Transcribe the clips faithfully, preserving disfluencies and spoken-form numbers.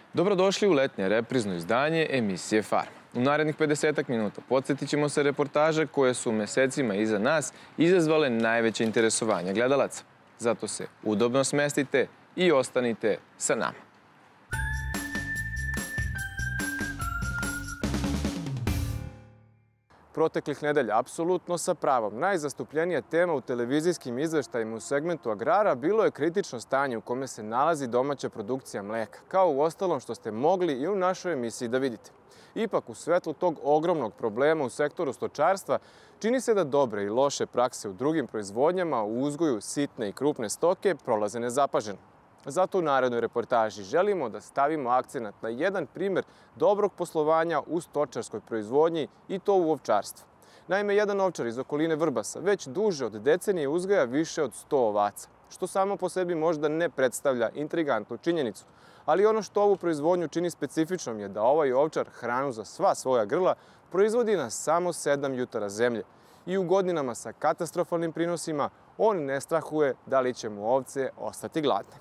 Dobrodošli u letnje reprizno izdanje emisije Farma. U narednih pedesetak minuta podsjetit ćemo se reportaže koje su mesecima iza nas izazvale najveće interesovanje gledalaca. Zato se udobno smestite i ostanite sa nama. Proteklih nedelja, apsolutno sa pravom, najzastupljenija tema u televizijskim izveštajima u segmentu agrara bilo je kritično stanje u kome se nalazi domaća produkcija mleka, kao u ostalom što ste mogli i u našoj emisiji da vidite. Ipak, u svetlu tog ogromnog problema u sektoru stočarstva, čini se da dobre i loše prakse u drugim proizvodnjama u uzgoju sitne i krupne stoke prolaze nezapaženo. Zato u narednoj reportaži želimo da stavimo akcenat na jedan primer dobrog poslovanja u stočarskoj proizvodnji i to u ovčarstvu. Naime, jedan ovčar iz okoline Vrbasa već duže od decenije uzgaja više od sto ovaca, što samo po sebi možda ne predstavlja intrigantnu činjenicu. Ali ono što ovu proizvodnju čini specifičnom je da ovaj ovčar hranu za sva svoja grla proizvodi na samo sedam jutara zemlje. I u godinama sa katastrofalnim prinosima on ne strahuje da li će mu ovce ostati gladne.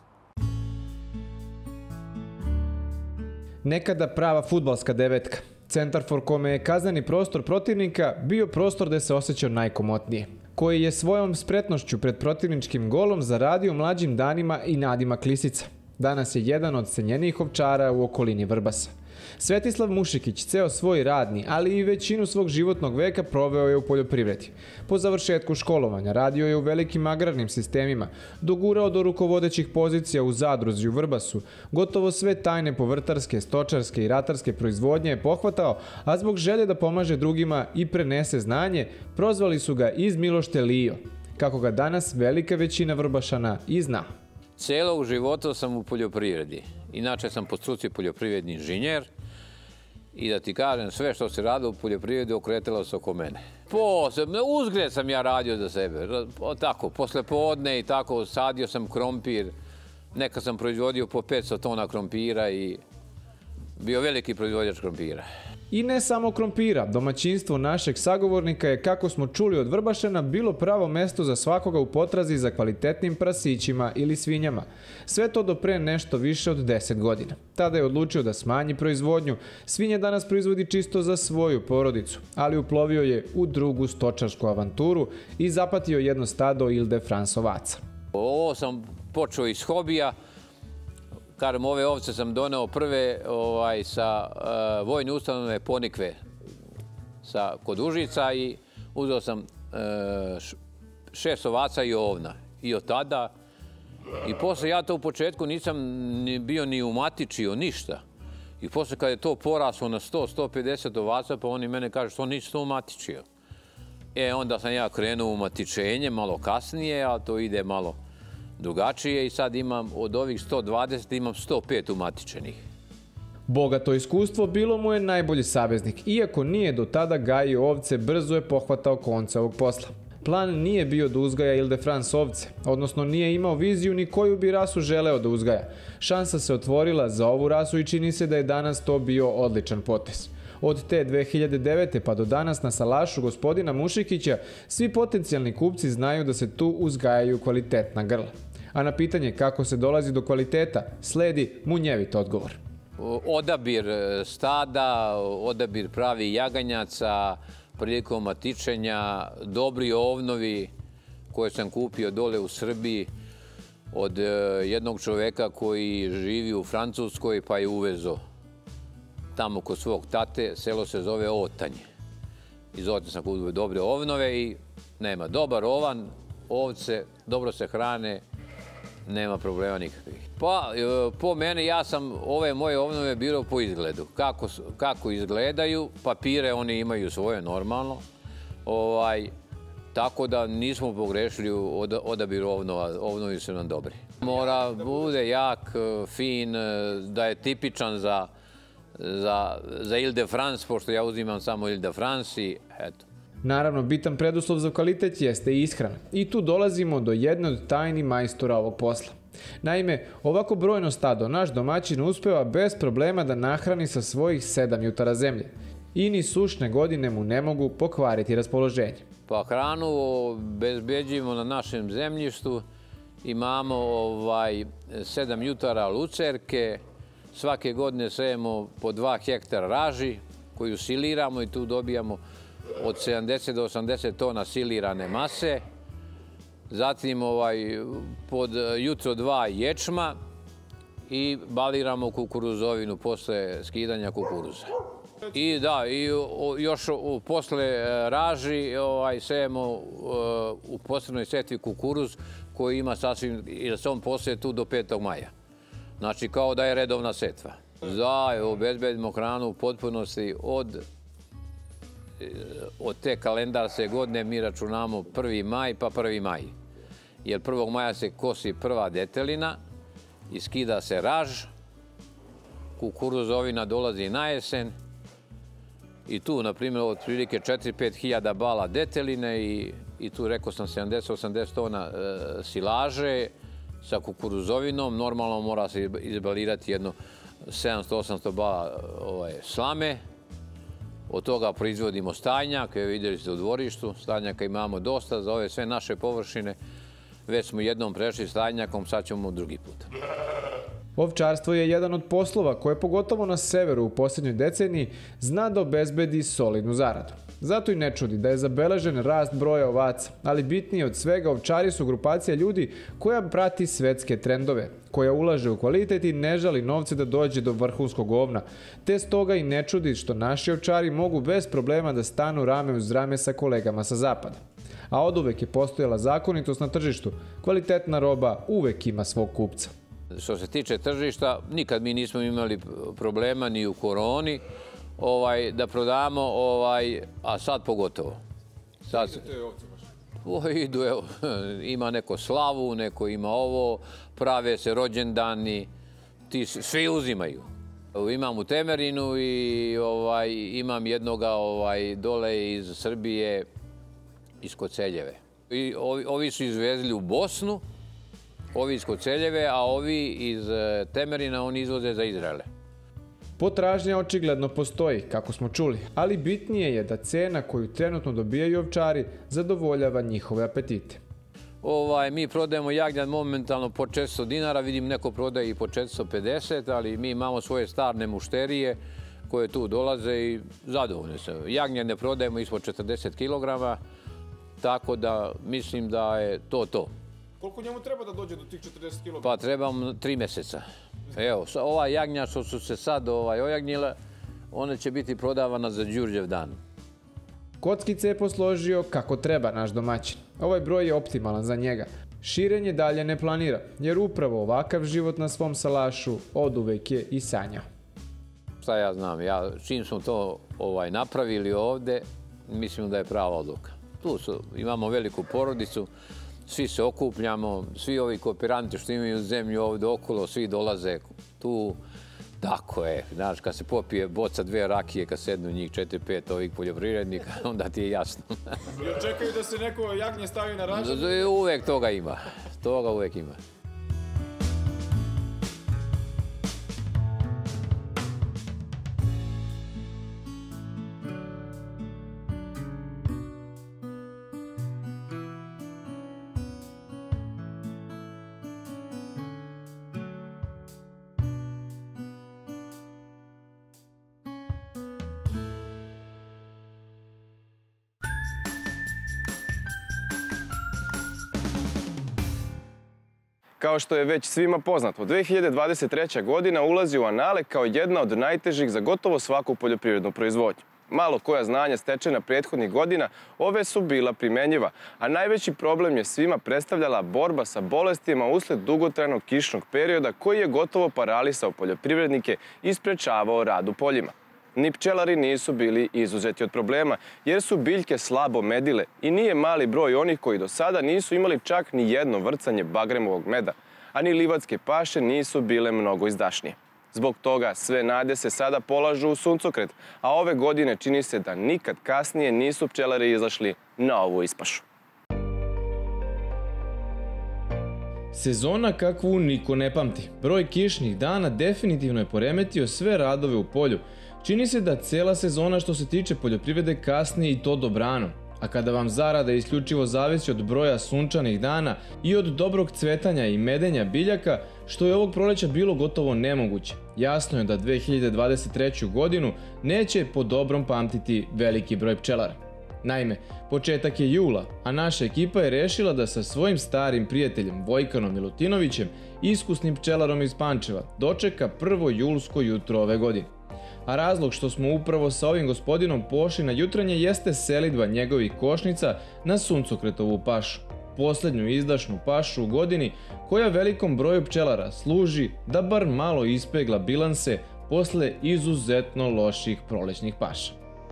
Nekada prava fudbalska devetka. Centarfor kome je kazneni prostor protivnika bio prostor gde se osjećao najkomotnije, koji je svojom spretnošću pred protivničkim golom zaradio mlađim danima i nadimak Lisica. Danas je jedan od cenjenijih ovčara u okolini Vrbasa. Svetislav Mušikić ceo svoj radni, ali i većinu svog životnog veka proveo je u poljoprivredi. Po završetku školovanja radio je u velikim agrarnim sistemima, dogurao do rukovodećih pozicija u zadruzi u Vrbasu, gotovo sve tajne povrtarske, stočarske i ratarske proizvodnje je pohvatao, a zbog želje da pomaže drugima i prenese znanje, prozvali su ga iz Milošte Lio, kako ga danas velika većina Vrbašana i zna. Celog života sam u poljoprivredi. Inače sam po struci poljoprivredni inženjer i da ti kažem, sve što se radi u poljoprivredi okretalo se oko mene. Posebno, uzgred sam ja radio za sebe. Tako, posle podne i tako, sadio sam krompir. Nekad sam proizvodio po petsto tona krompira i bio veliki proizvođač krompira. I ne samo krompira, domaćinstvo našeg sagovornika je, kako smo čuli od Vrbašana, bilo pravo mesto za svakoga u potrazi za kvalitetnim prasićima ili svinjama. Sve to do pre nešto više od deset godina. Tada je odlučio da smanji proizvodnju. Svinje danas proizvodi čisto za svoju porodicu, ali uplovio je u drugu stočarsku avanturu i zapatio jedno stado Ile-de-France ovaca. Ovo sam počeo iz hobija. Kažem, ove ovce sam doneo prve ovaj, sa uh, vojne ustanove Ponikve sa, kod Užica i uzeo sam uh, šest ovaca i ovna. I od tada, i posle ja to u početku nisam ni bio ni umatičio, ništa. I posle kad je to poraslo na sto do sto pedeset ovaca, pa oni mene kažu što nisi to umatičio. E, onda sam ja krenuo u umatičenje malo kasnije, a to ide malo drugačije i sad imam od ovih sto dvadeset imam sto pet umatičenih. Bogato iskustvo bilo mu je najbolji saveznik. Iako nije do tada gajio ovce, brzo je pohvatao konca ovog posla. Plan nije bio da uzgaja Ile-de-France ovce, odnosno nije imao viziju ni koju bi rasu želeo da uzgaja. Šansa se otvorila za ovu rasu i čini se da je danas to bio odličan potez. Od te dve hiljade devete pa do danas na salašu gospodina Mušikića svi potencijalni kupci znaju da se tu uzgajaju kvalitetna grla. A na pitanje kako se dolazi do kvaliteta sledi munjevit odgovor. Odabir stada, odabir pravi jaganjaca, prilikom matičenja, dobri ovnovi koje sam kupio dole u Srbiji od jednog čoveka koji živi u Francuskoj pa je uvezo tamo kod svog tate, selo se zove Otanje. Iz Otanje sam kupio dobre ovnove i nema dobar ovan, ovce, dobro se hrane, nema problema nikakvih. Pa, po mene, ja sam ove moje ovnove birao po izgledu. Kako, kako izgledaju, papire oni imaju svoje normalno. Ovaj, tako da nismo pogrešili u odabiru ovnova, ovnovi su nam dobri. Mora bude jak, fin, da je tipičan za, za, za Ile-de-France, pošto ja uzimam samo Ile-de-France i eto. Naravno, bitan preduslov za kvalitet jeste i ishrana. I tu dolazimo do jedne od tajni majstora ovog posla. Naime, ovako brojno stado naš domaćin uspeva bez problema da nahrani sa svojih sedam jutara zemlje. I ni sušne godine mu ne mogu pokvariti raspoloženje. Pa hranu obezbeđujemo na našem zemljištu. Imamo ovaj, sedam jutara lucerke, Svake godine sejemo po dva hektara raži koju siliramo i tu dobijamo od sedamdeset do osamdeset tona silirane mase. Zatim ovaj, pod jutro dva ječma i baliramo kukuruzovinu posle skidanja kukuruza. I da, i još posle raži ovaj, sejemo u posebnoj setvi kukuruz koji ima sasvim, jer se on poseje tu do petog maja. Znači kao da je redovna setva. Da, obezbedimo hranu u potpunosti od, od te kalendarske godine mi računamo prvi maj pa prvi maj. Jer prvog maja se kosi prva detelina i skida se raž, kukuruzovina dolazi na jesen i tu, na primjer, otprilike četiri do pet hiljada bala deteline i, i tu, rekao sam, sedamdeset do osamdeset tona e, silaže sa kukuruzovinom. Normalno mora se izbalirati jedno sedamsto do osamsto bala ovaj, slame. Od toga proizvodimo stajnjak, evo vidjeli ste u dvorištu, stajnjaka imamo dosta za ove sve naše površine. Već smo jednom prešli stajnjakom, sad ćemo drugi put. Ovčarstvo je jedan od poslova koje, pogotovo na severu u posljednjoj deceniji, zna da obezbedi solidnu zaradu. Zato i ne čudi da je zabeležen rast broja ovaca, ali bitnije od svega ovčari su grupacija ljudi koja prati svetske trendove, koja ulaže u kvalitet i ne žali novce da dođe do vrhunskog ovna, te stoga i ne čudi što naši ovčari mogu bez problema da stanu rame uz rame sa kolegama sa zapada. A oduvek je postojala zakonitost na tržištu, kvalitetna roba uvek ima svog kupca. Što se tiče tržišta, nikad mi nismo imali problema ni u koroni ovaj, da prodamo, ovaj, a sad pogotovo. Sad se... O, idu, evo, ima neko slavu, neko ima ovo, prave se rođendani, ti svi uzimaju. Imam u Temerinu i ovaj, imam jednoga ovaj, dole iz Srbije, iz Koceljeve. I ovi, ovi su izvezli u Bosnu, ovi iz Koceljeve, a ovi iz Temerina oni izvoze za Izraele. Potražnja očigledno postoji, kako smo čuli, ali bitnije je da cena koju trenutno dobijaju ovčari zadovoljava njihove apetite. Ovaj, mi prodajemo jagnjad momentalno po četiristo dinara, vidim neko prodaje i po četiristo pedeset, ali mi imamo svoje starne mušterije koje tu dolaze i zadovoljne se. Jagnjad ne prodajemo ispod četrdeset kilograma, tako da mislim da je to to. Koliko njemu treba da dođe do tih četrdeset kilograma? Pa trebam tri mjeseca. Evo, ova jagnja što su se sad ovaj, ojagnjile, one će biti prodavana za Đurđev dan. Kockice je posložio kako treba naš domaćin. Ovaj broj je optimalan za njega. Širenje dalje ne planira, jer upravo ovakav život na svom salašu oduvek je i sanjao. Šta ja znam, ja, čim smo to ovaj, napravili ovde, mislim da je prava odluka. Tu su, imamo veliku porodicu, svi se okupljamo, svi ovi kooperanti što imaju zemlju ovdje okolo, svi dolaze tu. Tako je, znaš, kad se popije boca dve rakije, kad sednu njih četiri, pet ovih poljoprivrednika, onda ti je jasno. Jel čekaju da se neko jagnje stavi na ražanj? Uvek toga ima, toga uvek ima. Kao što je već svima poznato, dve hiljade dvadeset treća. godina ulazi u anale kao jedna od najtežih za gotovo svaku poljoprivrednu proizvodnju. Malo koja znanja stečena prethodnih godina, ove su bila primenjiva, a najveći problem je svima predstavljala borba sa bolestima usled dugotrajnog kišnog perioda koji je gotovo paralisao poljoprivrednike i sprečavao rad u poljima. Ni pčelari nisu bili izuzeti od problema, jer su biljke slabo medile i nije mali broj onih koji do sada nisu imali čak ni jedno vrcanje bagremovog meda, a ni livatske paše nisu bile mnogo izdašnije. Zbog toga sve nade se sada polažu u suncokret, a ove godine čini se da nikad kasnije nisu pčelari izašli na ovu ispašu. Sezona kakvu niko ne pamti. Broj kišnih dana definitivno je poremetio sve radove u polju. Čini se da cela sezona što se tiče poljoprivrede kasni i to dobrano. A kada vam zarada isključivo zavisi od broja sunčanih dana i od dobrog cvetanja i medenja biljaka, što je ovog proleća bilo gotovo nemoguće. Jasno je da dve hiljade dvadeset treću. godinu neće po dobrom pamtiti veliki broj pčelara. Naime, početak je jula, a naša ekipa je rešila da sa svojim starim prijateljem Vojkanom Milutinovićem, iskusnim pčelarom iz Pančeva, dočeka prvo julsko jutro ove godine. A razlog što smo upravo sa ovim gospodinom pošli na jutranje jeste selidba njegovih košnica na suncokretovu pašu. Poslednju izdašnu pašu u godini koja velikom broju pčelara služi da bar malo ispegla bilanse posle izuzetno loših prolećnih paša.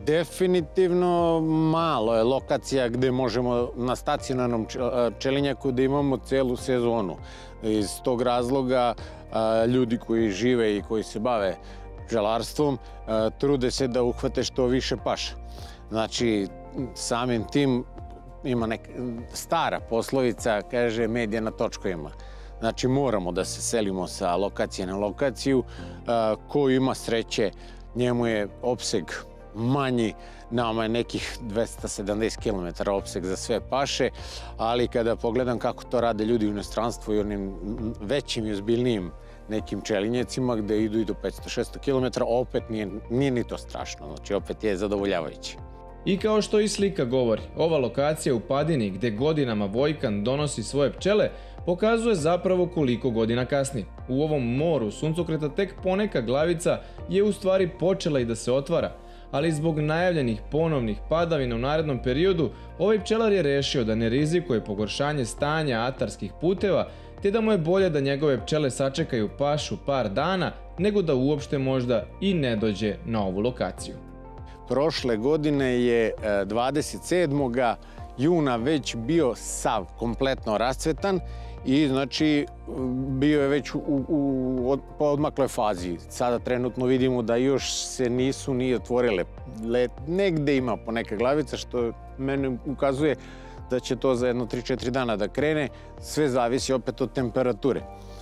Definitivno malo je lokacija gde možemo na stacionarnom pčelinjaku da imamo celu sezonu. Iz tog razloga ljudi koji žive i koji se bave pčelarstvom trude se da uhvate što više paša. Znači, samim tim ima neka stara poslovica, kaže med je na točkovima. Znači, moramo da se selimo sa lokacije na lokaciju. Ko ima sreće, njemu je opseg manji, nama je nekih dvesta sedamdeset kilometara opseg za sve paše, ali kada pogledam kako to rade ljudi u inostranstvu i onim većim i ozbiljnijim nekim pčelinjecima gde idu i do petsto do šesto kilometara, opet nije, nije ni to strašno, znači opet je zadovoljavajuće. I kao što i slika govori, ova lokacija u Padini gde godinama Vojkan donosi svoje pčele pokazuje zapravo koliko godina kasnije. U ovom moru suncokreta tek poneka glavica je u stvari počela i da se otvara, ali zbog najavljenih ponovnih padavina u narednom periodu, ovaj pčelar je rešio da ne rizikuje pogoršanje stanja atarskih puteva, te da mu je bolje da njegove pčele sačekaju pašu par dana, nego da uopšte možda i ne dođe na ovu lokaciju. Prošle godine je dvadeset sedmog juna već bio sav kompletno rascvetan i znači bio je već u, u odmakloj fazi. Sada trenutno vidimo da još se nisu ni otvorile. Negde ima poneka glavica što meni ukazuje da će to za jedno tri četiri dana da krene. Sve zavisi opet od temperature.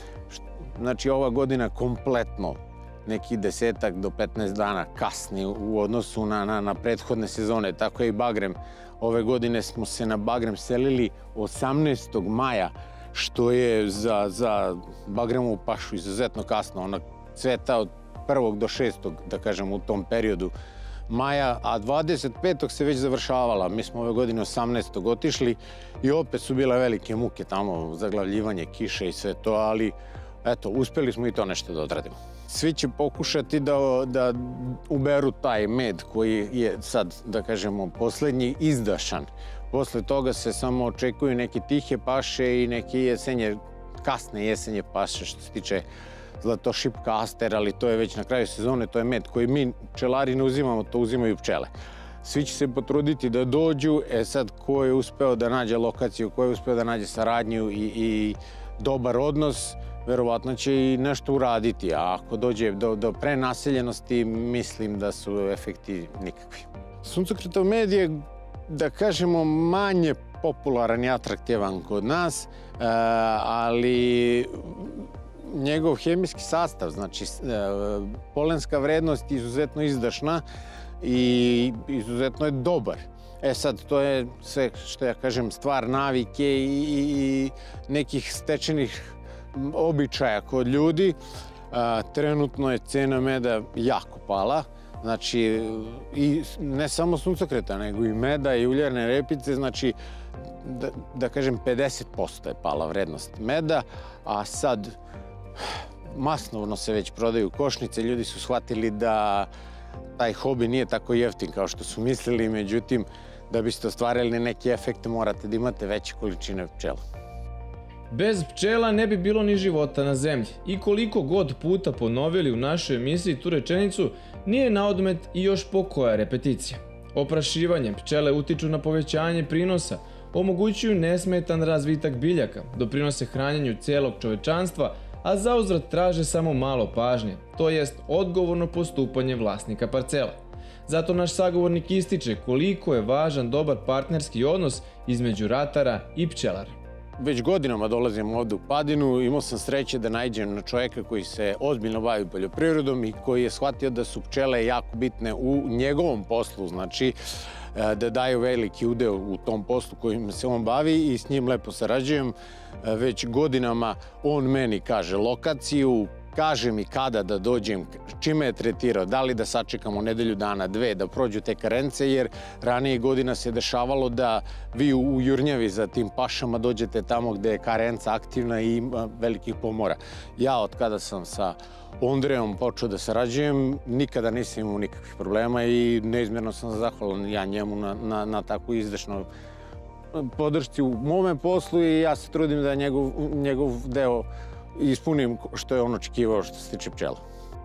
Znači ova godina kompletno neki desetak do petnaest dana kasni u odnosu na, na, na prethodne sezone. Tako je i bagrem. Ove godine smo se na bagrem selili osamnaestog maja, što je za, za bagremovu pašu izuzetno kasno. Ona cveta od prvog do šestog, da kažem, u tom periodu maja, a dvadeset petog se već završavala. Mi smo ove godine osamnaestog otišli i opet su bile velike muke tamo, zaglavljivanje, kiše i sve to, ali eto, uspeli smo i to nešto da odradimo. Svi će pokušati da, da uberu taj med koji je sad, da kažemo, poslednji izdašan. Posle toga se samo očekuju neke tihe paše i neke jesenje, kasne jesenje paše što se tiče zlatošipka, aster, ali to je već na kraju sezone, to je med koji mi pčelari ne uzimamo, to uzimaju pčele. Svi će se potruditi da dođu, e sad ko je uspeo da nađe lokaciju, ko je uspeo da nađe saradnju i, i dobar odnos, verovatno će i nešto uraditi, a ako dođe do, do prenaseljenosti, mislim da su efekti nikakvi. Suncokretov med je, da kažemo, manje popularan i atraktivan kod nas, ali njegov hemijski sastav, znači polenska vrednost je izuzetno izdašna i izuzetno je dobar. E sad, to je sve, što ja kažem, stvar navike i, i nekih stečenih običaja kod ljudi. A, trenutno je cena meda jako pala. Znači, i ne samo suncokreta, nego i meda i uljane repice, znači, da, da kažem, pedeset posto je pala vrednost meda, a sad masnovno se već prodaju košnice, ljudi su shvatili da taj hobi nije tako jeftin kao što su mislili, međutim, da biste ostvarili neki efekt, morate da imate veće količine pčela. Bez pčela ne bi bilo ni života na zemlji i koliko god puta ponovili u našoj emisiji tu rečenicu, nije na odmet i još po koja repeticija. Oprašivanjem pčele utiču na povećanje prinosa, omogućuju nesmetan razvitak biljaka, doprinose hranjenju celog čovečanstva, a zauzvrat traže samo malo pažnje, to jest odgovorno postupanje vlasnika parcela. Zato naš sagovornik ističe koliko je važan dobar partnerski odnos između ratara i pčelara. već godinama dolazim ovde u Padinu, imao sam sreće da nađem na čoveka koji se ozbiljno bavi poljoprivredom i koji je shvatio da su pčele jako bitne u njegovom poslu, znači da daju veliki udeo u tom poslu kojim se on bavi i s njim lepo sarađujem. Već godinama on meni kaže lokaciju, kaže mi kada da dođem, čime je tretirao, da li da sačekamo nedelju dana, dve, da prođu te karence, jer ranije godina se dešavalo da vi u Jurnjavi za tim pašama dođete tamo gde je karenca aktivna i ima velikih pomora. Ja od kada sam sa Ondrejom počeo da sarađujem, nikada nisam imao nikakvih problema i neizmjerno sam zahvalan ja njemu na, na, na tako izdašnoj podršci u mome poslu i ja se trudim da njegov, njegov deo ispunim što je on očekivao što se tiče pčela.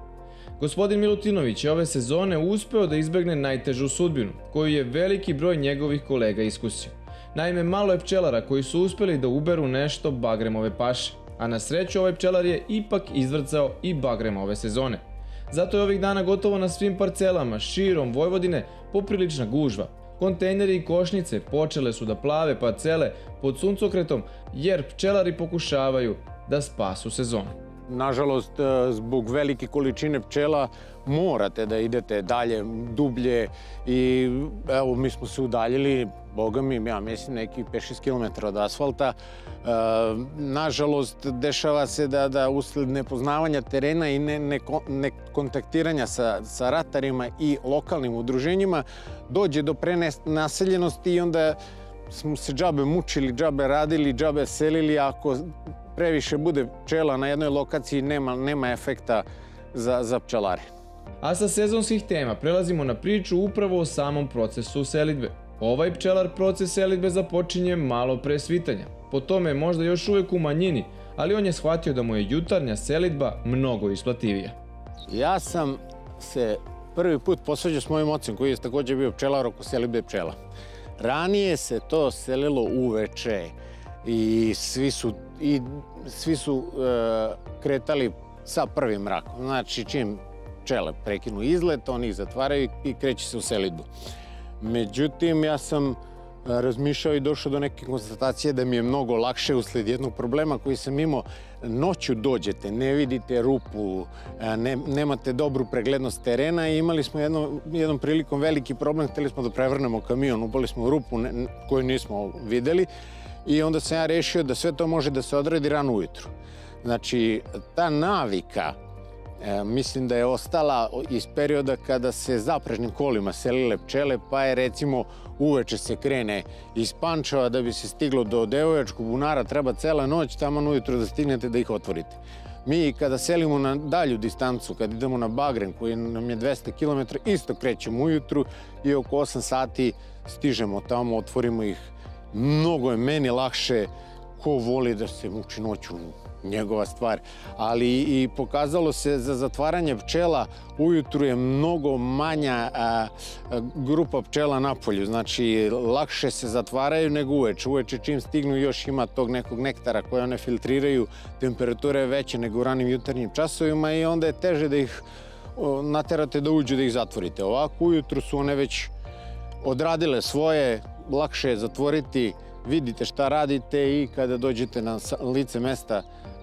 Gospodin Milutinović je ove sezone uspeo da izbegne najtežu sudbinu, koju je veliki broj njegovih kolega iskusio. Naime, malo je pčelara koji su uspeli da uberu nešto bagremove paše, a na sreću ovaj pčelar je ipak izvrcao i bagrem ove sezone. Zato je ovih dana gotovo na svim parcelama širom Vojvodine poprilična gužva. Kontejneri i košnice počele su da plave parcele pod suncokretom jer pčelari pokušavaju da spasu sezonu. Nažalost, zbog velike količine pčela morate da idete dalje, dublje i evo mi smo se udaljili, boga mi, ja mislim neki pet šest kilometara od asfalta. E, nažalost, dešava se da, da usled nepoznavanja terena i ne, ne, ne kontaktiranja sa, sa ratarima i lokalnim udruženjima dođe do prenaseljenosti i onda smo se džabe mučili, džabe radili, džabe selili, ako previše bude pčela na jednoj lokaciji, nema, nema efekta za, za pčelare. A sa sezonskih tema prelazimo na priču upravo o samom procesu selidbe. Ovaj pčelar proces selidbe započinje malo pre svitanja. Po tome je možda još uvek u manjini, ali on je shvatio da mu je jutarnja selidba mnogo isplativija. Ja sam se prvi put posvađao s mojim ocem koji je također bio pčelar oko selidbe pčela. Ranije se to selilo uveče i svi su, i svi su e, kretali sa prvim mrakom. Znači, čim pčele prekinu izlet, oni ih zatvaraju i kreće se u selidbu. Međutim, ja sam razmišljao i došao do neke konstatacije da mi je mnogo lakše usled jednog problema koji sam imao. Noću dođete, ne vidite rupu, ne, nemate dobru preglednost terena i imali smo jedno, jednom prilikom veliki problem, hteli smo da prevrnemo kamion, upali smo u rupu ne, koju nismo videli i onda sam ja rešio da sve to može da se odradi rano ujutru. Znači, ta navika E, mislim da je ostala iz perioda kada se zaprežnim kolima selile pčele, pa je recimo uveče se krene iz Pančeva da bi se stiglo do Devojačkog bunara, treba cela noć, tamo ujutro da stignete da ih otvorite. Mi kada selimo na dalju distancu, kad idemo na Bagrem koji nam je dvesta kilometara, isto krećemo ujutru i oko osam sati stižemo tamo, otvorimo ih. Mnogo je meni lakše, ko voli da se muči noću, njegova stvar, ali i pokazalo se za zatvaranje pčela ujutru je mnogo manja a, a, grupa pčela na polju, znači lakše se zatvaraju nego uveče. Uveče čim stignu još ima tog nekog nektara koje one filtriraju, temperatura je veća nego u ranim jutarnjim časovima i onda je teže da ih o, naterate da uđu da ih zatvorite. Ovako ujutru su one već odradile svoje, lakše je zatvoriti, vidite šta radite i kada dođete na lice mesta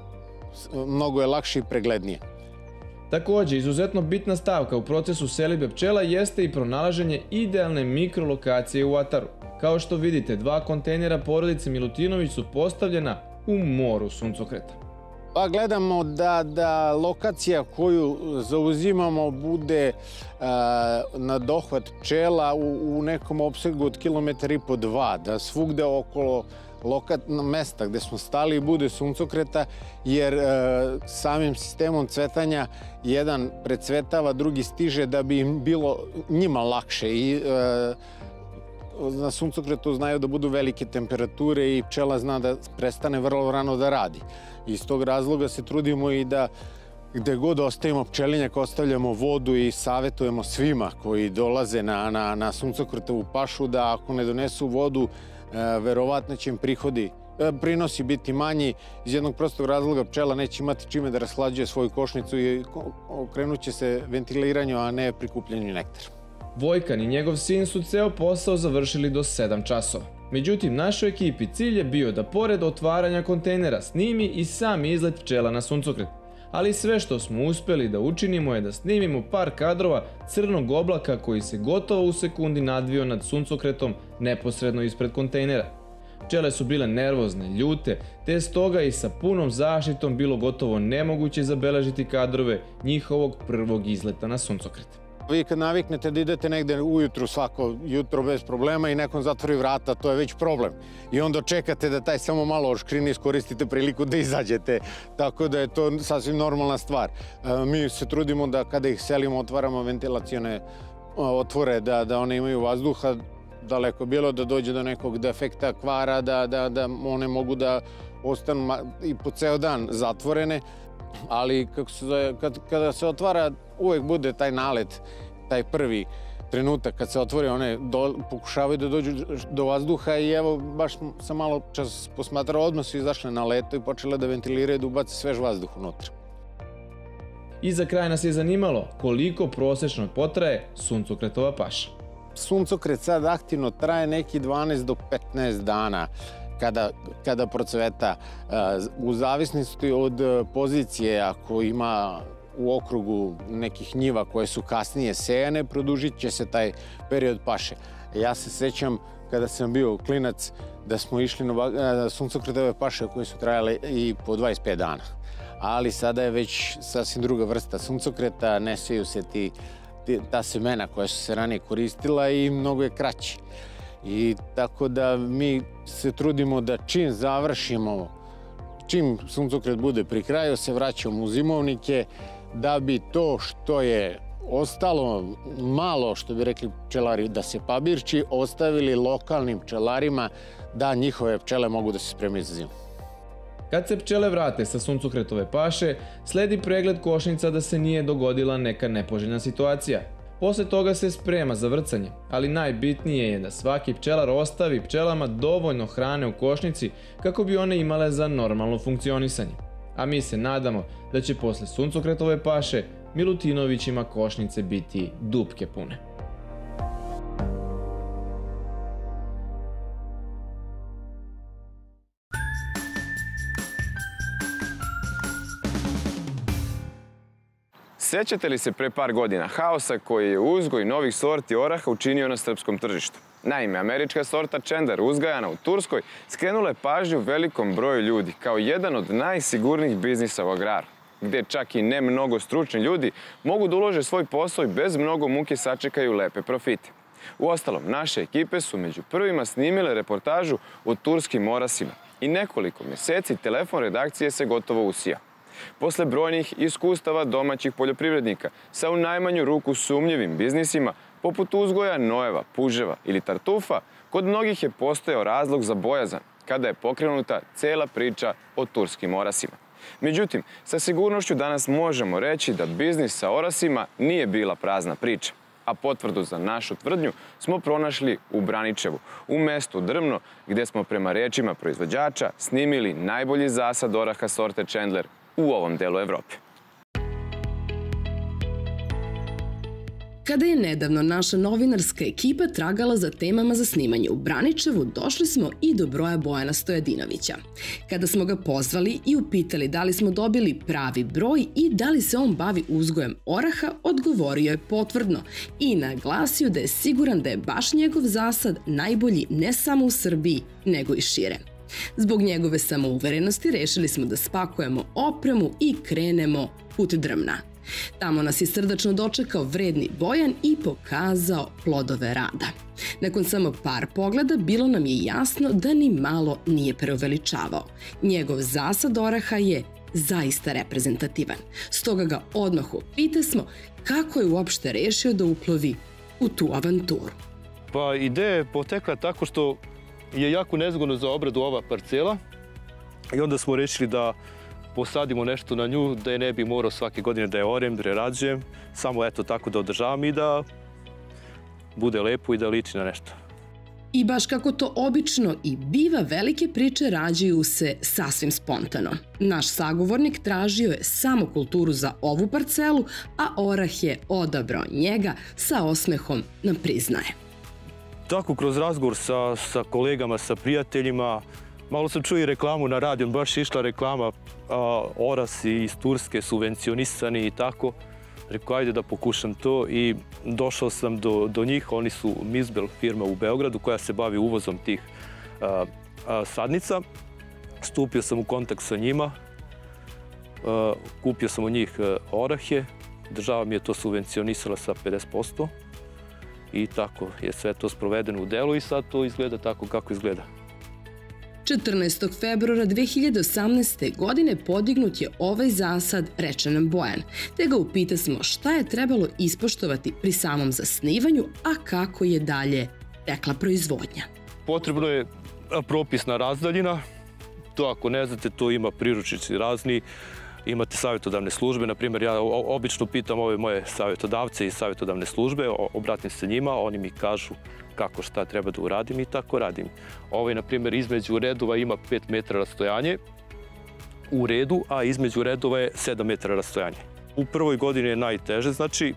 mnogo je lakše i preglednije. Takođe, izuzetno bitna stavka u procesu selidbe pčela jeste i pronalaženje idealne mikrolokacije u ataru. Kao što vidite, dva kontejnera porodice Milutinović su postavljena u moru suncokreta. Pa gledamo da, da lokacija koju zauzimamo bude a, na dohvat pčela u, u nekom opsegu od kilometar i po dva, da svugde okolo lokat, mesta gde smo stali bude suncokreta, jer e, samim sistemom cvetanja jedan precvetava, drugi stiže da bi im bilo njima lakše i e, na suncokretu znaju da budu velike temperature i pčela zna da prestane vrlo rano da radi. Iz tog razloga se trudimo i da gde god ostavimo pčelinjak, ostavljamo vodu i savjetujemo svima koji dolaze na, na, na suncokretovu pašu da ako ne donesu vodu, E, verovatno će im prihodi, e, prinosi biti manji iz jednog prostog razloga pčela neće imati čime da rashlađuje svoju košnicu i okrenut će se ventiliranju, a ne prikupljanju nektara. Vojkan i njegov sin su ceo posao završili do sedam časova. Međutim, našoj ekipi cilj je bio da pored otvaranja kontejnera snimi i sam izlet pčela na suncokret. Ali sve što smo uspjeli da učinimo je da snimimo par kadrova crnog oblaka koji se gotovo u sekundi nadvio nad suncokretom neposredno ispred kontejnera. Pčele su bile nervozne, ljute, te stoga i sa punom zaštitom bilo gotovo nemoguće zabeležiti kadrove njihovog prvog izleta na suncokret. Vi kad naviknete da idete negde ujutru svako jutro bez problema i nekom zatvori vrata, to je već problem. I onda čekate da taj samo malo oškrini, iskoristite priliku da izađete. Tako da je to sasvim normalna stvar. Mi se trudimo da kada ih selimo otvaramo ventilacione otvore, da, da one imaju vazduha. Daleko bilo da dođe do nekog defekta, kvara, da, da, da one mogu da ostanu i po ceo dan zatvorene. Ali kako se zove, kad, kada se otvara, uvek bude taj nalet, taj prvi trenutak kad se otvori, one do, pokušavaju da dođu do vazduha i evo, baš sam malo čas posmatrao, odmah su izašle na leto i počele da ventiliraju, da ubace svež vazduh unutra. I za kraj nas je zanimalo koliko prosečno potraje suncokretova paša. Suncokret sad aktivno traje neki dvanaest do petnaest dana. Kada, kada procveta. U zavisnosti od pozicije, ako ima u okrugu nekih njiva koje su kasnije sejane, produžit će se taj period paše. Ja se sećam kada sam bio klinac da smo išli na suncokretove paše koje su trajale i po dvadeset pet dana. Ali sada je već sasvim druga vrsta suncokreta, ne seju se ti, ta semena koja su se ranije koristila i mnogo je kraći. I tako da mi se trudimo da čim završimo, čim suncokret bude pri kraju, se vraćamo u zimovnike, da bi to što je ostalo malo, što bi rekli pčelari, da se pabirči, ostavili lokalnim pčelarima da njihove pčele mogu da se spremaju za zimu. Kad se pčele vrate sa suncokretove paše, sledi pregled košnica da se nije dogodila neka nepoželjna situacija. Posle toga se sprema za vrcanje, ali najbitnije je da svaki pčelar ostavi pčelama dovoljno hrane u košnici kako bi one imale za normalno funkcionisanje. A mi se nadamo da će posle suncokretove paše Milutinovićima košnice biti dupke pune. Sećate li se pre par godina haosa koji je uzgoj novih sorti oraha učinio na srpskom tržištu? Naime, američka sorta Chandler uzgajana u Turskoj skrenula je pažnju velikom broju ljudi kao jedan od najsigurnijih biznisa u agraru, gde čak i ne mnogo stručni ljudi mogu da ulože svoj posao i bez mnogo muke sačekaju lepe profite. Uostalom, naše ekipe su među prvima snimile reportažu o turskim orasima i nekoliko meseci telefon redakcije se gotovo usijao. Posle brojnih iskustava domaćih poljoprivrednika sa u najmanju ruku sumnjivim biznisima, poput uzgoja nojeva, puževa ili tartufa, kod mnogih je postojao razlog za bojazan kada je pokrenuta cela priča o turskim orasima. Međutim, sa sigurnošću danas možemo reći da biznis sa orasima nije bila prazna priča, a potvrdu za našu tvrdnju smo pronašli u Braničevu, u mestu Drvno, gde smo prema rečima proizvođača snimili najbolji zasad oraha sorte Chandler u ovom delu Evrope. Kada je nedavno naša novinarska ekipa tragala za temama za snimanje u Braničevu, došli smo i do broja Bojana Stojadinovića. Kada smo ga pozvali i upitali da li smo dobili pravi broj i da li se on bavi uzgojem oraha, odgovorio je potvrdno i naglasio da je siguran da je baš njegov zasad najbolji ne samo u Srbiji, nego i šire. Zbog njegove samouverenosti rešili smo da spakujemo opremu i krenemo put Drvna. Tamo nas je srdačno dočekao vredni Bojan i pokazao plodove rada. Nakon samo par pogleda bilo nam je jasno da ni malo nije preuveličavao. Njegov zasad oraha je zaista reprezentativan. Stoga ga odmah upitasmo kako je uopšte rešio da uplovi u tu avanturu. Pa ideja je potekla tako što je jako nezgodno za obradu ova parcela i onda smo rešili da posadimo nešto na nju, da je ne bi morao svake godine da je orem, da je rađujem, samo eto tako da održavam i da bude lepo i da liči na nešto. I baš kako to obično i biva, velike priče rađaju se sasvim spontano. Naš sagovornik tražio je samo kulturu za ovu parcelu, a orah je odabrao njega, sa osmehom nam priznaje. Tako, kroz razgovor sa, sa kolegama, sa prijateljima, malo sam čuo i reklamu na radiju, baš je išla reklama, a, orasi iz Turske subvencionisani i tako. Rekao, ajde da pokušam to i došao sam do, do njih. Oni su Mizbel firma u Beogradu koja se bavi uvozom tih a, a, sadnica. Stupio sam u kontakt sa njima, a, kupio sam od njih a, orahe. Država mi je to subvencionisala sa pedeset posto i tako je sve to sprovedeno u delu i sad to izgleda tako kako izgleda. četrnaestog februara dve hiljade osamnaeste. godine podignut je ovaj zasad, reče nam Bojan, te ga upitasmo šta je trebalo ispoštovati pri samom zasnivanju, a kako je dalje tekla proizvodnja. Potrebno je propisna razdaljina, to ako ne znate, to ima priručnici razni, imate savjetodavne službe, na primjer ja obično pitam ove moje savjetodavce i savjetodavne službe, obratim se njima, oni mi kažu kako šta treba da uradim i tako radim. Ovaj, na primjer, između redova ima pet metara rastojanje u redu, a između redova je sedam metara rastojanje. U prvoj godini je najteže, znači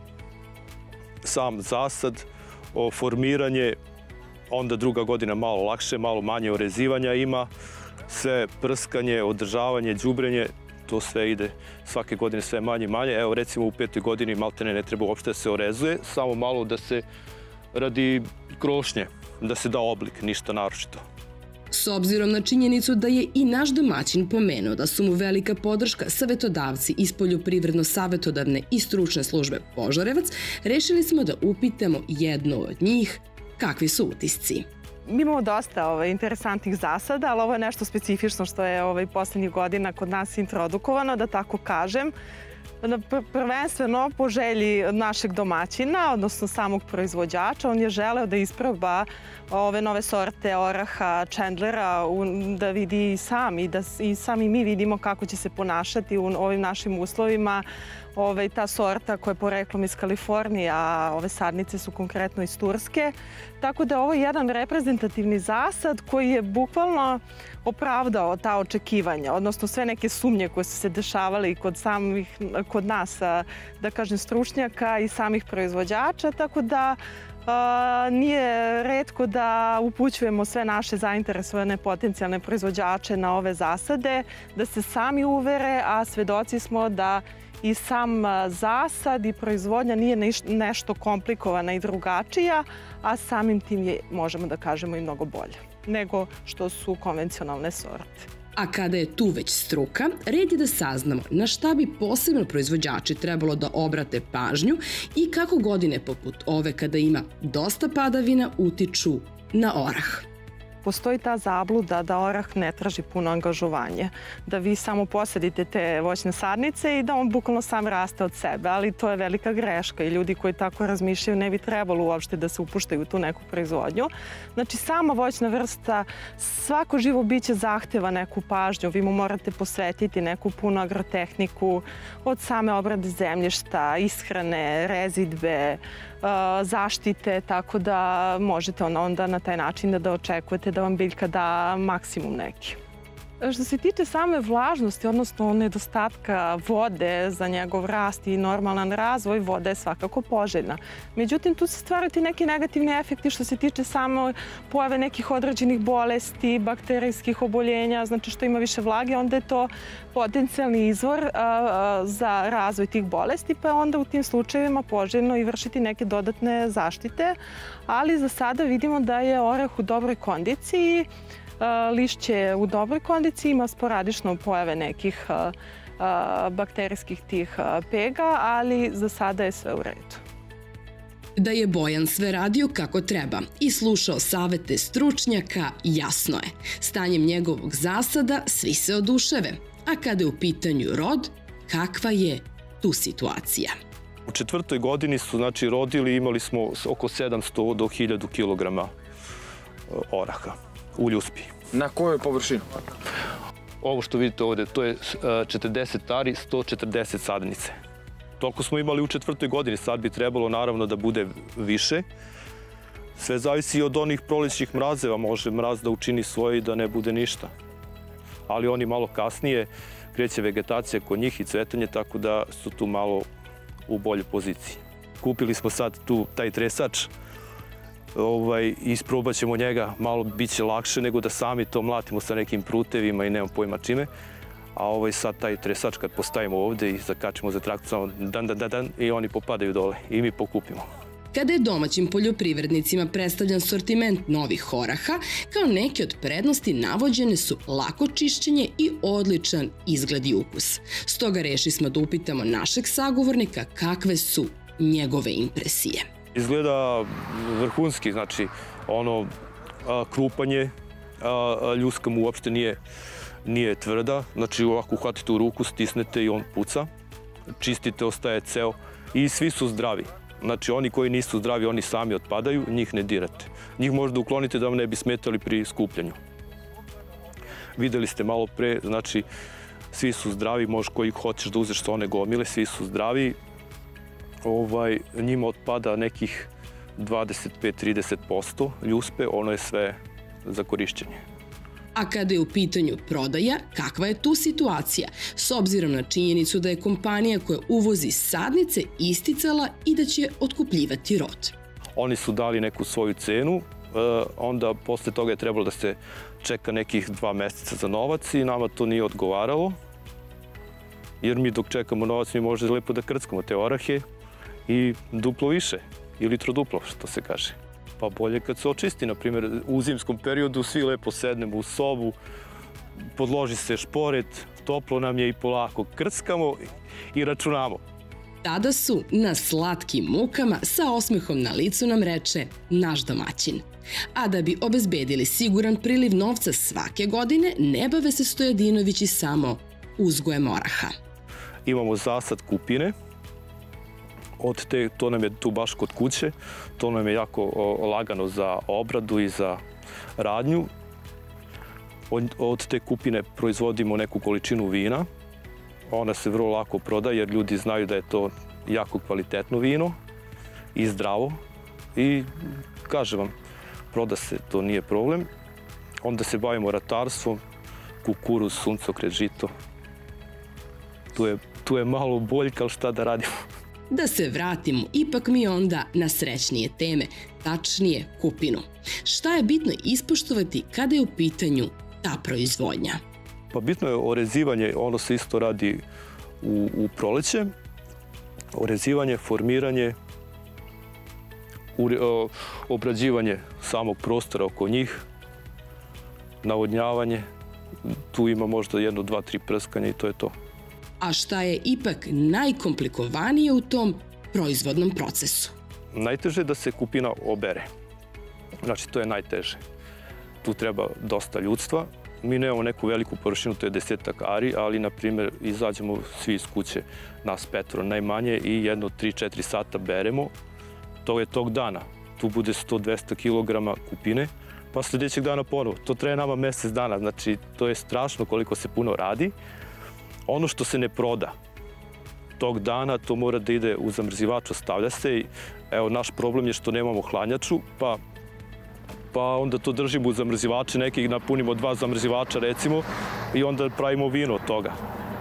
sam zasad, formiranje, onda druga godina malo lakše, malo manje orezivanja ima, sve prskanje, održavanje, đubrenje, to sve ide svake godine sve manje i manje. Evo recimo u petoj godini maltene ne treba uopšte da se orezuje, samo malo da se radi krošnje, da se da oblik, ništa naročito. S obzirom na činjenicu da je i naš domaćin pomenuo da su mu velika podrška savjetodavci iz Poljoprivredno-savjetodavne i stručne službe Požarevac, rešili smo da upitamo jednu od njih kakvi su utisci. Mi imamo dosta ovaj, interesantnih zasada, ali ovo je nešto specifično što je ovaj, poslednjih godina kod nas introdukovano, da tako kažem. Prvenstveno po želji našeg domaćina, odnosno samog proizvođača, on je želeo da isproba ove nove sorte oraha Chandlera, da vidi i sam i da i sami mi vidimo kako će se ponašati u ovim našim uslovima. Ove, ta sorta koja je poreklom iz Kalifornije, a ove sadnice su konkretno iz Turske. Tako da ovo je jedan reprezentativni zasad koji je bukvalno opravdao ta očekivanja, odnosno sve neke sumnje koje su se dešavale i kod samih, kod nas, da kažem, stručnjaka i samih proizvođača, tako da a, nije retko da upućujemo sve naše zainteresovane potencijalne proizvođače na ove zasade, da se sami uvere, a svedoci smo da i sam zasad i proizvodnja nije nešto komplikovana i drugačija, a samim tim je, možemo da kažemo, i mnogo bolje nego što su konvencionalne sorte. A kada je tu već struka, red je da saznamo na šta bi posebno proizvođači trebalo da obrate pažnju i kako godine poput ove kada ima dosta padavina utiču na orah. Postoji ta zabluda da orah ne traži puno angažovanje, da vi samo posadite te voćne sadnice i da on bukvalno sam raste od sebe, ali to je velika greška i ljudi koji tako razmišljaju ne bi trebalo uopšte da se upuštaju u tu neku proizvodnju. Znači, sama voćna vrsta, svako živo biće zahteva neku pažnju, vi mu morate posvetiti neku punu agrotehniku, od same obrade zemljišta, ishrane, rezidbe, zaštite, tako da možete onda na taj način da očekujete da vam biljka da maksimum neki. Što se tiče same vlažnosti, odnosno nedostatka vode za njegov rast i normalan razvoj, voda je svakako poželjna. Međutim, tu se stvaraju ti neki negativni efekti što se tiče samo pojave nekih određenih bolesti, bakterijskih oboljenja, znači što ima više vlage, onda je to potencijalni izvor za razvoj tih bolesti, pa je onda u tim slučajevima poželjno i vršiti neke dodatne zaštite, ali za sada vidimo da je orah u dobroj kondiciji. Lišće je u dobroj kondiciji, ima sporadično pojave nekih bakterijskih tih pega, ali za sada je sve u redu. Da je Bojan sve radio kako treba i slušao savete stručnjaka, jasno je. Stanjem njegovog zasada svi se oduševe, a kada je u pitanju rod, kakva je tu situacija? U četvrtoj godini su, znači, rodili, imali smo oko sedamsto do hiljadu kilograma oraha u ljuspi. Na kojoj površini? Ovo što vidite ovde, to je četrdeset ari, sto četrdeset sadnice. Toliko smo imali u četvrtoj godini, sad bi trebalo naravno da bude više. Sve zavisi i od onih prolećnih mrazeva, može mraz da učini svoje i da ne bude ništa. Ali oni malo kasnije, kreće vegetacija kod njih i cvetanje, tako da su tu malo u boljoj poziciji. Kupili smo sad tu taj tresač Ovaj, isprobat ćemo njega, malo bit će lakše nego da sami to mlatimo sa nekim prutevima i nemam pojma čime. A ovaj sad taj tresač kad postavimo ovde i zakačimo za traktor, samo dan, dan, dan, dan i oni popadaju dole i mi pokupimo. Kada je domaćim poljoprivrednicima predstavljan sortiment novih oraha, kao neke od prednosti navođene su lako čišćenje i odličan izgled i ukus. Stoga rešili smo da upitamo našeg sagovornika kakve su njegove impresije. Izgleda vrhunski, znači ono a, krupanje, a, a, ljuska mu uopšte nije, nije tvrda, znači ovako uhvatite u ruku, stisnete i on puca, čistite, ostaje ceo i svi su zdravi. Znači oni koji nisu zdravi, oni sami otpadaju, njih ne dirate. Njih možda uklonite da vam ne bi smetali pri skupljanju. Videli ste malo pre, znači svi su zdravi, možeš koji hoćeš da uzeš sa one gomile, svi su zdravi. Ovaj, njima otpada nekih dvadeset pet do trideset posto ljuspe, ono je sve za korišćenje. A kada je u pitanju prodaja, kakva je tu situacija? S obzirom na činjenicu da je kompanija koja uvozi sadnice isticala i da će otkupljivati rod. Oni su dali neku svoju cenu, onda posle toga je trebalo da se čeka nekih dva meseca za novac i nama to nije odgovaralo. Jer mi dok čekamo novac mi možemo lepo da krckamo te orahe i duplo više, ili troduplo, što se kaže. Pa bolje kad se očisti, na primjer, u zimskom periodu svi lepo sednemo u sobu, podloži se šporet, toplo nam je i polako krckamo i računamo. Tada su na slatkim mukama sa osmehom na licu nam reče naš domaćin. A da bi obezbedili siguran priliv novca svake godine, ne bave se Stojadinovići samo uzgojem oraha. Imamo zasad kupine. Od te, to nam je tu baš kod kuće, to nam je jako o, lagano za obradu i za radnju. Od, od te kupine proizvodimo neku količinu vina. Ona se vrlo lako proda jer ljudi znaju da je to jako kvalitetno vino i zdravo. I kažem vam, proda se, to nije problem. Onda se bavimo ratarstvom, kukuruz, suncokret, žito. Tu je, tu je malo boljka, ali šta da radimo? Da se vratimo ipak mi onda na srećnije teme, tačnije kupinu. Šta je bitno ispoštovati kada je u pitanju ta proizvodnja? Pa bitno je orezivanje, ono se isto radi u, u proleće. Orezivanje, formiranje, ure, o, obrađivanje samog prostora oko njih, navodnjavanje. Tu ima možda jedno, dva, tri prskanja i to je to. A šta je ipak najkomplikovanije u tom proizvodnom procesu? Najteže je da se kupina obere. Znači, to je najteže. Tu treba dosta ljudstva. Mi nemamo neku veliku površinu, to je desetak ari, ali, na primjer, izađemo svi iz kuće, nas petoro najmanje, i jedno tri do četiri sata beremo. To je tog dana. Tu bude sto do dvesta kilograma kupine, pa sljedećeg dana ponovo. To traje nama mesec dana, znači to je strašno koliko se puno radi. Ono što se ne proda tog dana, to mora da ide u zamrzivač, ostavlja se. Evo, naš problem je što nemamo hladnjaču, pa, pa onda to držimo u zamrzivače, neki napunimo dva zamrzivača recimo i onda pravimo vino od toga.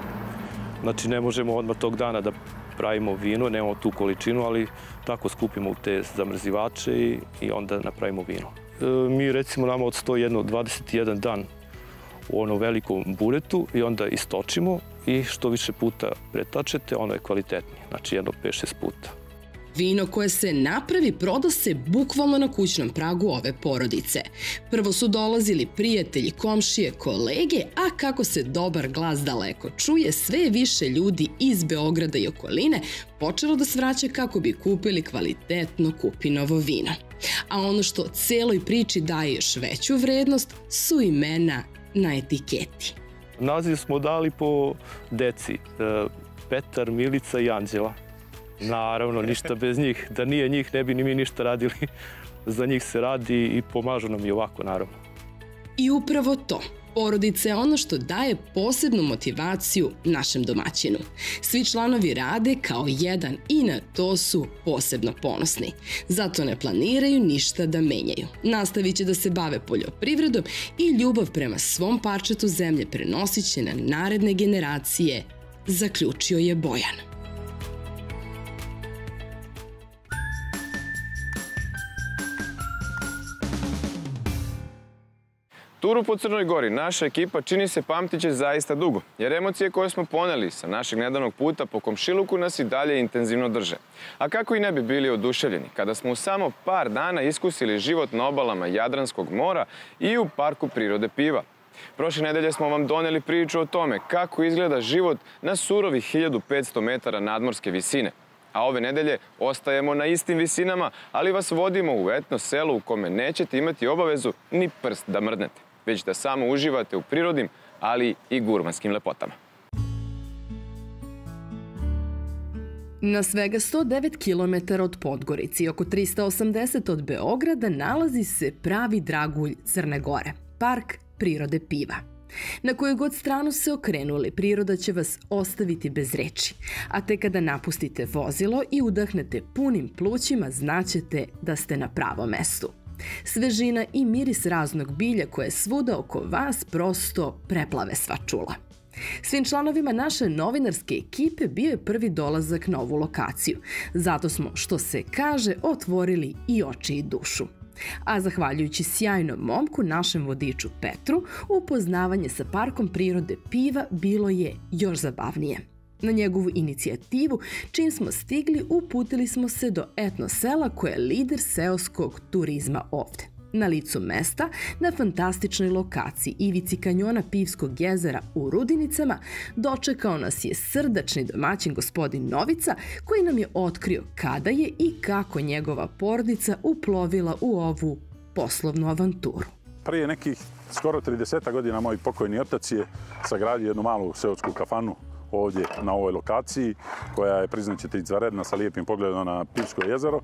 Znači ne možemo odmah tog dana da pravimo vino, nemamo tu količinu, ali tako skupimo u te zamrzivače i, i onda napravimo vino. E, mi recimo nama odstoji jedno dvadeset jedan dan u onom velikom buretu i onda istočimo i što više puta pretačete, ono je kvalitetnije, znači jedno pet šest puta. Vino koje se napravi proda se bukvalno na kućnom pragu ove porodice. Prvo su dolazili prijatelji, komšije, kolege, a kako se dobar glas daleko čuje, sve više ljudi iz Beograda i okoline počelo da svraća kako bi kupili kvalitetno kupinovo vino. A ono što celoj priči daje još veću vrednost su imena na etiketi. Naziv smo dali po deci, Petar, Milica i Anđela. Naravno, ništa bez njih. Da nije njih, ne bi ni mi ništa radili. Za njih se radi i pomažu nam i ovako, naravno. I upravo to. Porodica je ono što daje posebnu motivaciju našem domaćinu. Svi članovi rade kao jedan i na to su posebno ponosni. Zato ne planiraju ništa da menjaju. Nastavit će da se bave poljoprivredom i ljubav prema svom parčetu zemlje prenosit će na naredne generacije, zaključio je Bojan. Turu po Crnoj Gori naša ekipa čini se pamtiće zaista dugo, jer emocije koje smo poneli sa našeg nedavnog puta po komšiluku nas i dalje intenzivno drže. A kako i ne bi bili oduševljeni kada smo u samo par dana iskusili život na obalama Jadranskog mora i u Parku prirode Piva. Prošle nedelje smo vam doneli priču o tome kako izgleda život na surovih hiljadu petsto metara nadmorske visine. A ove nedelje ostajemo na istim visinama, ali vas vodimo u etno selo u kome nećete imati obavezu ni prst da mrdnete, već da samo uživate u prirodnim, ali i gurmanskim lepotama. Na svega sto devet kilometara od Podgorice i oko trista osamdeset od Beograda nalazi se pravi dragulj Crne Gore, Park prirode Piva. Na koju god stranu se okrenuli, priroda će vas ostaviti bez reči, a te kada napustite vozilo i udahnete punim plućima, znaćete da ste na pravom mestu. Svežina i miris raznog bilja koje svuda oko vas prosto preplave sva čula. Svim članovima naše novinarske ekipe bio je prvi dolazak na ovu lokaciju. Zato smo, što se kaže, otvorili i oči i dušu. A zahvaljujući sjajnom momku, našem vodiču Petru, upoznavanje sa Parkom prirode Piva bilo je još zabavnije. Na njegovu inicijativu, čim smo stigli, uputili smo se do etno sela koje je lider seoskog turizma ovde. Na licu mesta, na fantastičnoj lokaciji ivici kanjona Pivskog jezera u Rudinicama, dočekao nas je srdačni domaćin gospodin Novica, koji nam je otkrio kada je i kako njegova porodica uplovila u ovu poslovnu avanturu. Prije nekih skoro trideset godina moj pokojni otac je sagradio jednu malu seosku kafanu ovdje na ovoj lokaciji, koja je, priznaćete, izvanredna sa lijepim pogledom na Pivsko jezero.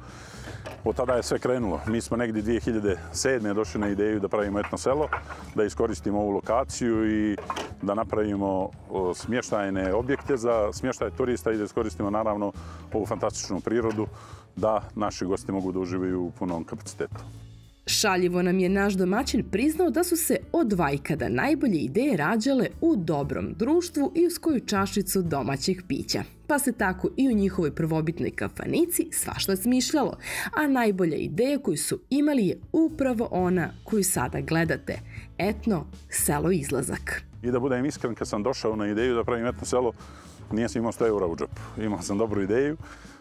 Od tada je sve krenulo. Mi smo negdje dvije hiljade sedme. došli na ideju da pravimo etno selo, da iskoristimo ovu lokaciju i da napravimo smještajne objekte za smještaj turista i da iskoristimo naravno ovu fantastičnu prirodu da naši gosti mogu da uživaju u punom kapacitetu. Šaljivo nam je naš domaćin priznao da su se od vajkada najbolje ideje rađale u dobrom društvu i uz koju čašicu domaćih pića. Pa se tako i u njihovoj prvobitnoj kafanici svašta smišljalo, a najbolja ideja koju su imali je upravo ona koju sada gledate – etno selo izlazak. I da budem iskren, kad sam došao na ideju da pravim etno selo, nisam imao sto eura u džepu. Imao sam dobru ideju.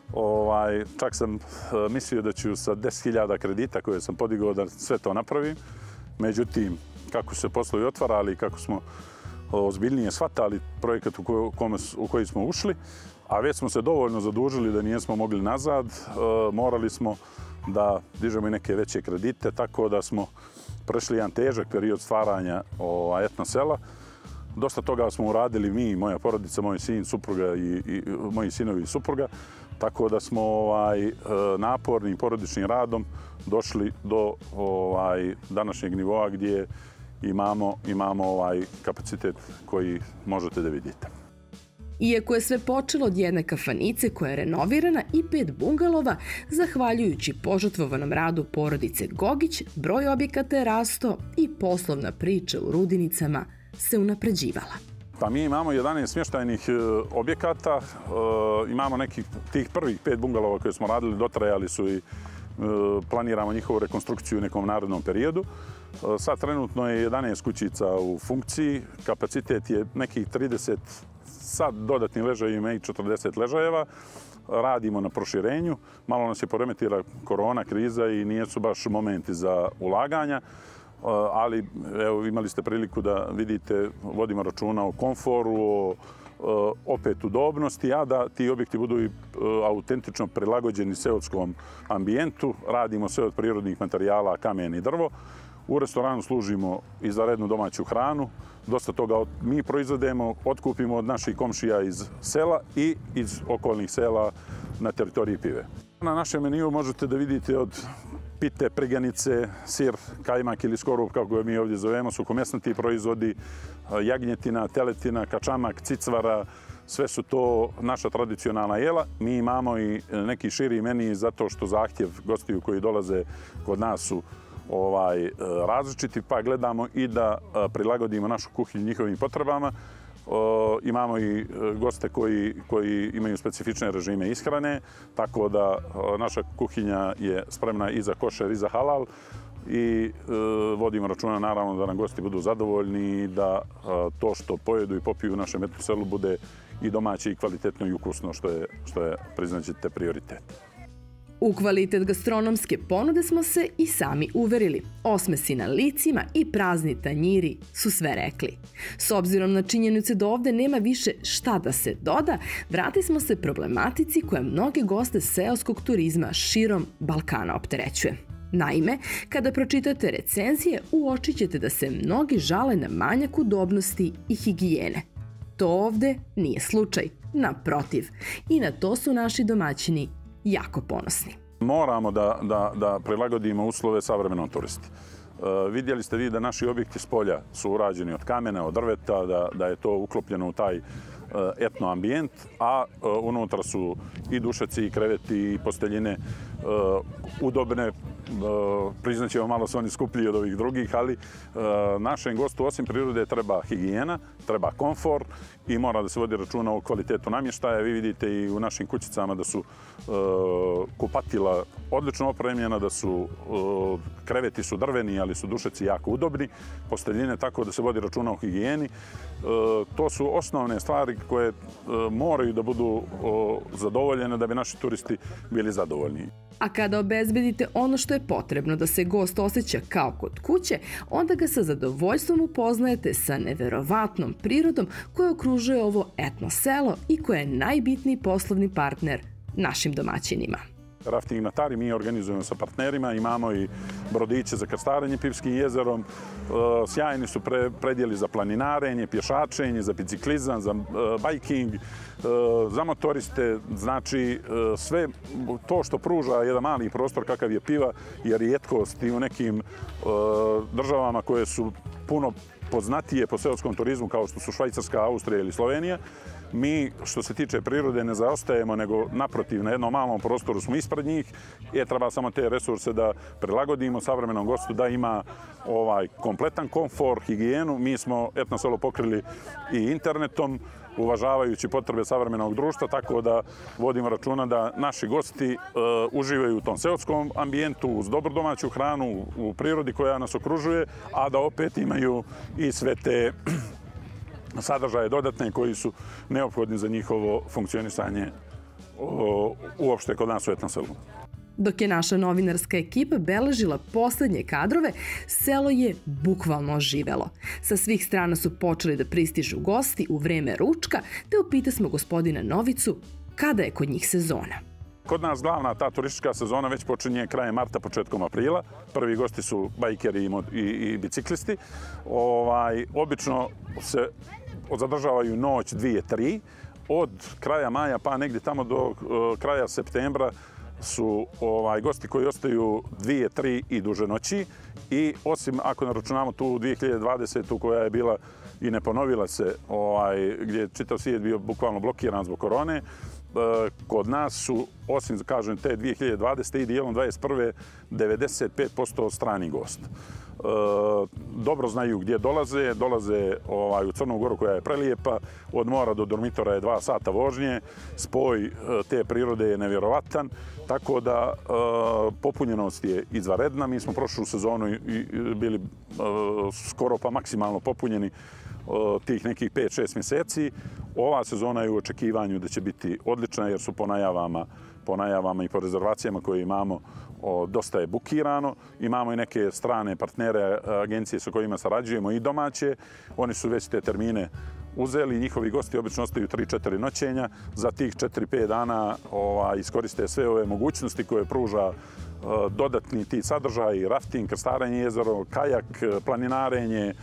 Ovaj, čak sam uh, mislio da ću sa deset hiljada kredita koje sam podigao da sve to napravim. Međutim, kako se poslovi otvarali i kako smo ozbiljnije shvatali projekat u, ko, kome, u koji smo ušli, a već smo se dovoljno zadužili da nijesmo mogli nazad, uh, morali smo da dižemo i neke veće kredite, tako da smo prešli jedan težak period stvaranja ovaj, etno sela. Dosta toga smo uradili mi, moja porodica, moj sin, supruga i, i moji sinovi i supruga. Tako da smo ovaj, napornim porodičnim radom došli do ovaj, današnjeg nivoa gdje imamo, imamo ovaj kapacitet koji možete da vidite. Iako je sve počelo od jedne kafanice koja je renovirana i pet bungalova, zahvaljujući požrtvovanom radu porodice Gogić, broj objekata je rastao i poslovna priča u Rudinicama se unapređivala. Pa mi imamo jedanaest smještajnih objekata, imamo nekih tih prvih pet bungalova koje smo radili, dotrajali su i planiramo njihovu rekonstrukciju u nekom narednom periodu. Sad trenutno je jedanaest kućica u funkciji, kapacitet je nekih trideset, sad dodatnim ležajima i četrdeset ležajeva. Radimo na proširenju, malo nas je poremetila korona, kriza i nijesu baš momenti za ulaganja. Ali evo, imali ste priliku da vidite, vodimo računa o komforu, o opet udobnosti, a da ti objekti budu i autentično prilagođeni seoskom ambijentu. Radimo sve od prirodnih materijala, kamen i drvo. U restoranu služimo i za rednu domaću hranu. Dosta toga mi proizvodimo, otkupimo od naših komšija iz sela i iz okolnih sela na teritoriji Pive. Na našem meniju možete da vidite od pite, priganice, sir, kajmak ili skorup, kako ga mi ovdje zovemo, suhomesnati proizvodi, jagnjetina, teletina, kačamak, cicvara, sve su to naša tradicionalna jela. Mi imamo i neki širi meni zato što zahtjev gostiju koji dolaze kod nas su ovaj, različiti, pa gledamo i da prilagodimo našu kuhinju njihovim potrebama. O, imamo i goste koji, koji imaju specifične režime ishrane, tako da o, naša kuhinja je spremna i za košer i za halal. i vodimo računa naravno da nam gosti budu zadovoljni i da to što pojedu i popiju u našem etno selu bude i domaće i kvalitetno i ukusno, što je, što je priznaćete, prioritet. U kvalitet gastronomske ponude smo se i sami uverili. Osmesi na licima i prazni tanjiri su sve rekli. S obzirom na činjenice da ovde nema više šta da se doda, vratili smo se problematici koja mnoge goste seoskog turizma širom Balkana opterećuje. Naime, kada pročitate recenzije, uočit ćete da se mnogi žale na manjak udobnosti i higijene. To ovde nije slučaj, naprotiv. I na to su naši domaćini jako ponosni. Moramo da, da, da prilagodimo uslove savremenom turisti. E, vidjeli ste vi da naši objekti s polja su urađeni od kamena, od drveta, da, da je to uklopljeno u taj etno ambijent, a unutra su i dušeci, i kreveti, i posteljine udobne. Priznaćemo, malo su oni skuplji od ovih drugih, ali našem gostu osim prirode treba higijena, treba komfor i mora da se vodi računa o kvalitetu namještaja. Vi vidite i u našim kućicama da su kupatila odlično opremljena, da su kreveti su drveni, ali su dušeci jako udobni, posteljine tako da se vodi računa o higijeni. To su osnovne stvari koje moraju da budu zadovoljene da bi naši turisti bili zadovoljni. A kada obezbedite ono što je potrebno da se gost osjeća kao kod kuće, onda ga sa zadovoljstvom upoznajete sa neverovatnom prirodom koja okružuje ovo etno selo i koja je najbitniji poslovni partner našim domaćinima. Rafting na Tari mi organizujemo sa partnerima, imamo i brodiće za krstarenje Pivskim jezerom, sjajni su predjeli za planinarenje, pješačenje, za biciklizam, za bajking, za motoriste, znači sve to što pruža jedan mali prostor kakav je Piva je rijetkost i u nekim državama koje su puno poznatije po seoskom turizmu kao što su Švajcarska, Austrija ili Slovenija. Mi, što se tiče prirode, ne zaostajemo, nego naprotiv, na jednom malom prostoru smo ispred njih. Je treba samo te resurse da prilagodimo savremenom gostu da ima ovaj kompletan komfor, higijenu. Mi smo etno selo pokrili i internetom, uvažavajući potrebe savremenog društva, tako da vodimo računa da naši gosti uh, uživaju u tom seoskom ambijentu, uz dobru domaću hranu, u prirodi koja nas okružuje, a da opet imaju i sve te sadržaje dodatne koji su neophodni za njihovo funkcionisanje uopšte kod nas u etno selu. Dok je naša novinarska ekipa beležila poslednje kadrove, selo je bukvalno oživelo. Sa svih strana su počeli da pristižu gosti u vreme ručka, te upita smo gospodina Novicu kada je kod njih sezona. Kod nas glavna ta turistička sezona već počinje krajem marta, početkom aprila. Prvi gosti su bajkeri i, i, i biciklisti. Ovaj, obično se zadržavaju noć, dvije, tri. Od kraja maja pa negdje tamo do uh, kraja septembra su ovaj, gosti koji ostaju dvije, tri i duže noći. I osim ako naračunamo tu dvije hiljade dvadesete. koja je bila i ne ponovila se, ovaj, gdje je čitav svijet bio bukvalno blokiran zbog korone, kod nas su, osim, kažem, te dvije hiljade dvadesete. i dijelom dvadeset prve. devedeset pet posto stranih gosta. E, dobro znaju gdje dolaze, dolaze ovaj, u Crnu Goru koja je prelijepa, od mora do dormitora je dva sata vožnje, spoj te prirode je nevjerovatan, tako da e, popunjenost je izvanredna. Mi smo prošlu sezonu i, i bili e, skoro pa maksimalno popunjeni tih nekih pet šest mjeseci. Ova sezona je u očekivanju da će biti odlična jer su po najavama, po najavama i po rezervacijama koje imamo o, dosta je bukirano. Imamo i neke strane partnere, agencije sa kojima sarađujemo i domaće. Oni su već te termine uzeli. Njihovi gosti obično ostaju tri četiri noćenja. Za tih četiri pet dana ovaj, iskoriste sve ove mogućnosti koje pruža dodatni ti sadržaji, rafting, krstarenje jezero, kajak, planinarenje,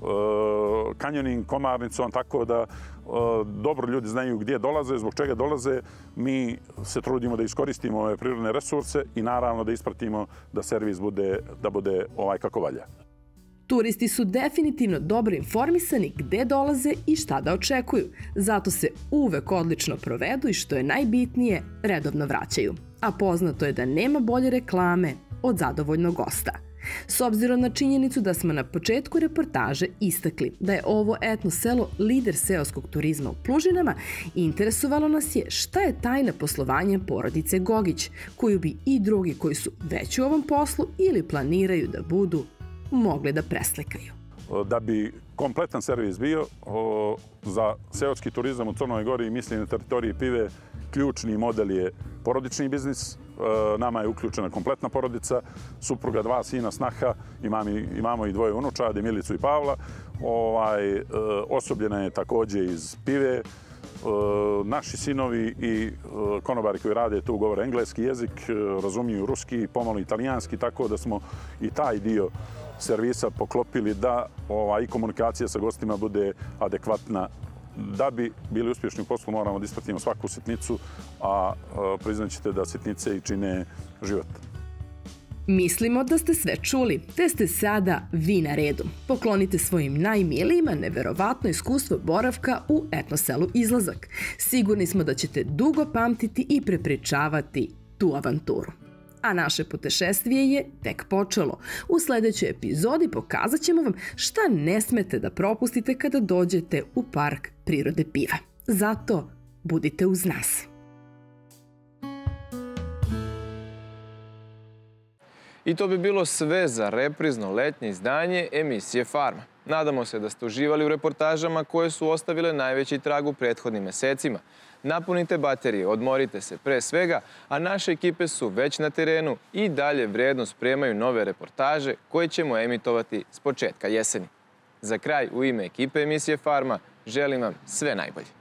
kanjoning Komarnicom, tako da dobro ljudi znaju gdje dolaze, zbog čega dolaze. Mi se trudimo da iskoristimo ove prirodne resurse i naravno da ispratimo da servis bude, da bude ovaj kako valja. Turisti su definitivno dobro informisani gde dolaze i šta da očekuju. Zato se uvek odlično provedu i što je najbitnije, redovno vraćaju. A poznato je da nema bolje reklame od zadovoljnog gosta. S obzirom na činjenicu da smo na početku reportaže istakli da je ovo etno selo lider seoskog turizma u Plužinama, interesovalo nas je šta je tajna poslovanja porodice Gogić, koju bi i drugi koji su već u ovom poslu ili planiraju da budu, mogli da preslikaju. Da bi kompletan servis bio za seoski turizam u Crnoj Gori, mislim na teritoriji Pive, ključni model je porodični biznis. Nama je uključena kompletna porodica, supruga, dva sina, snaha, imamo i dvoje unučadi, Milicu i Pavla. Osobljena je također iz Pive. Naši sinovi i konobari koji rade tu govore engleski jezik, razumiju ruski, pomalo italijanski, tako da smo i taj dio servisa poklopili da i komunikacija sa gostima bude adekvatna. Da bi bili uspješni u poslu moramo da ispratimo svaku sitnicu, a priznaćete da sitnice i čine život. Mislimo da ste sve čuli, te ste sada vi na redu. Poklonite svojim najmilijima neverovatno iskustvo boravka u etno selu Izlazak. Sigurni smo da ćete dugo pamtiti i prepričavati tu avanturu. A naše putešestvije je tek počelo. U sljedećoj epizodi pokazat ćemo vam šta ne smete da propustite kada dođete u Park prirode Piva. Zato budite uz nas. I to bi bilo sve za reprizno letnje izdanje emisije Farma. Nadamo se da ste uživali u reportažama koje su ostavile najveći trag u prethodnim mesecima. Napunite baterije, odmorite se pre svega, a naše ekipe su već na terenu i dalje vredno spremaju nove reportaže koje ćemo emitovati s početka jeseni. Za kraj, u ime ekipe emisije Farma, želim vam sve najbolje.